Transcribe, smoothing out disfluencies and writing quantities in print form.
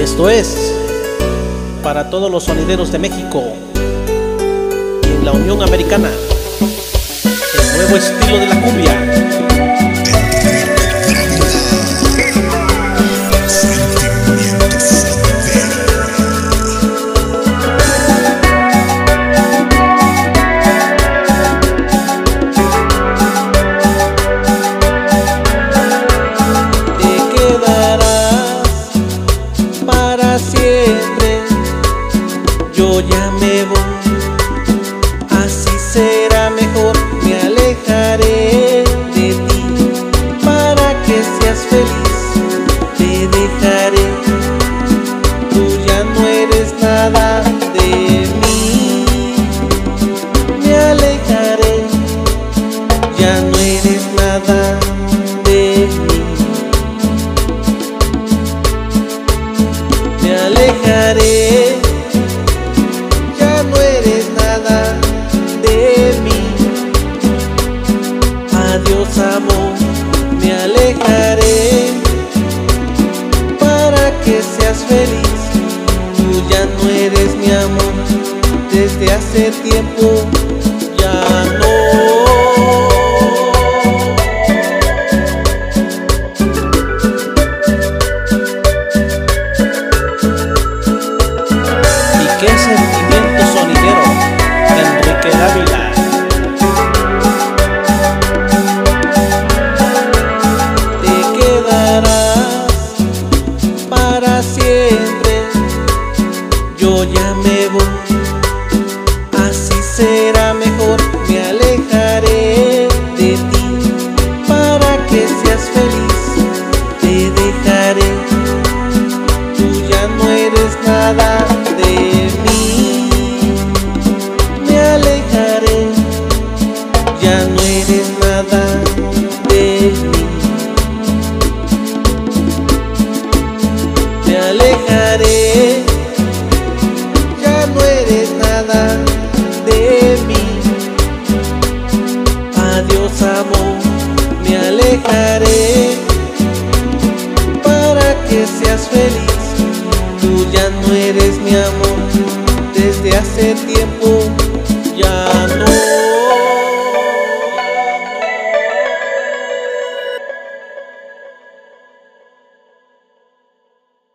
Esto es para todos los sonideros de México y en la Unión Americana, el nuevo estilo de la cumbia. Siempre yo ya me voy, así será mejor, me alejaré de ti para que seas feliz, te dejaré, tú ya no eres nada de mí, me alejaré, ya no eres nada de mí. Me alejaré, ya no eres nada de mí. Adiós amor, me alejaré para que seas feliz. Tú ya no eres mi amor, desde hace tiempo ya no. ¡Qué sentimiento sonidero! Enrique Dávila. Te quedarás para siempre, yo ya me voy, así será mejor, me alejaré de ti para que seas feliz, te dejaré, tú ya no eres nada de mí, me alejaré, ya no eres nada de mí, me alejaré, ya no eres nada de mí. Adiós amor, me alejaré para que seas feliz. Tú ya no eres mi amor, desde hace tiempo ya no.